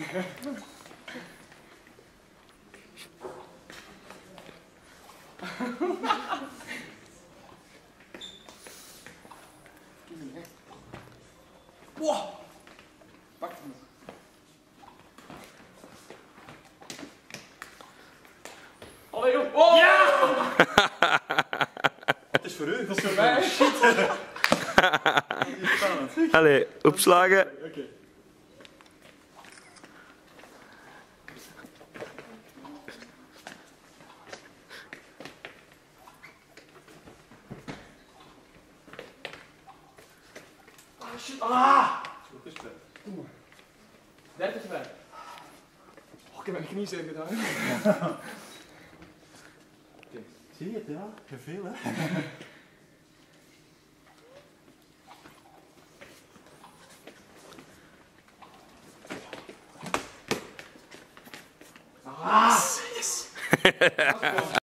Wow! Pak hem. Allee, joh! Oh! Ja! Het is voor u. Dat is voor mij. Shit. Allee, opslagen. Oké. Ah, shit. Ah! Wat is het? Doe maar. 30 erbij. Oh, ik heb mijn knie zeer gedaan. Zie je het, ja? Heel veel, hè? Ah! Yes!